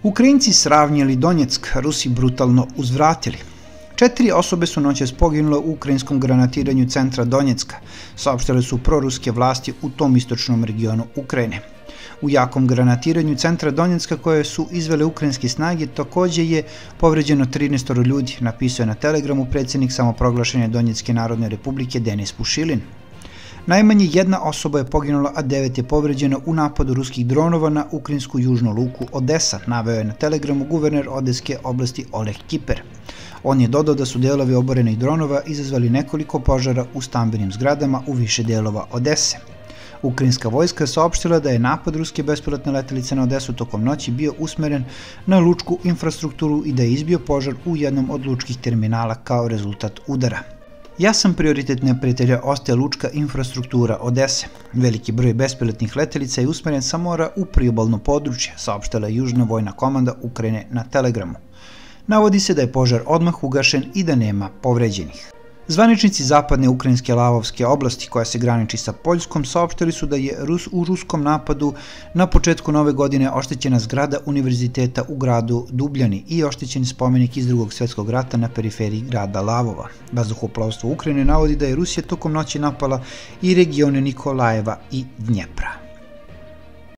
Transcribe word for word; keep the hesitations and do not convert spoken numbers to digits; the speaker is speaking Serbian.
Ukrajinci sravnjeli Donjeck, Rusi brutalno uzvratili. Četiri osobe su noćas poginule u ukrajinskom granatiranju centra Donjecka, saopštile su proruske vlasti u tom istočnom regionu Ukrajine. U jakom granatiranju centra Donjecka koje su izvele ukrajinske snage takođe je povređeno trinaest ljudi, napisao je na Telegramu predsjednik samoproglašene Donjecke narodne republike Denis Pušilin. Najmanje jedna osoba je poginula, a devet je povređeno u napadu ruskih dronova na ukrajinsku južnu luku Odesa, naveo je na Telegramu guverner Odeske oblasti Oleg Kiper. On je dodao da su delovi oborenih dronova izazvali nekoliko požara u stambenim zgradama u više delova Odese. Ukrajinska vojska je saopštila da je napad ruske bespilotne letelice na Odesu tokom noći bio usmeren na lučku infrastrukturu i da je izbio požar u jednom od lučkih terminala kao rezultat udara. Jasan prioritet neprijatelja ostaje lučka infrastruktura Odese. Veliki broj bespilotnih letelica je usmeren sa mora u priobalno područje, saopštila je Južna vojna komanda Ukrajine na Telegramu. Navodi se da je požar odmah ugašen i da nema povređenih. Zvaničnici zapadne ukrajinske Lavovske oblasti, koja se graniči sa Poljskom, saopštili su da je Rus u ruskom napadu na početku nove godine oštećena zgrada univerziteta u gradu Dubljani i oštećen spomenik iz Drugog svjetskog rata na periferiji grada Lavova. Vazduhoplovstvo Ukrajine navodi da je Rusija tokom noći napala i regione Nikolajeva i Dnjepra.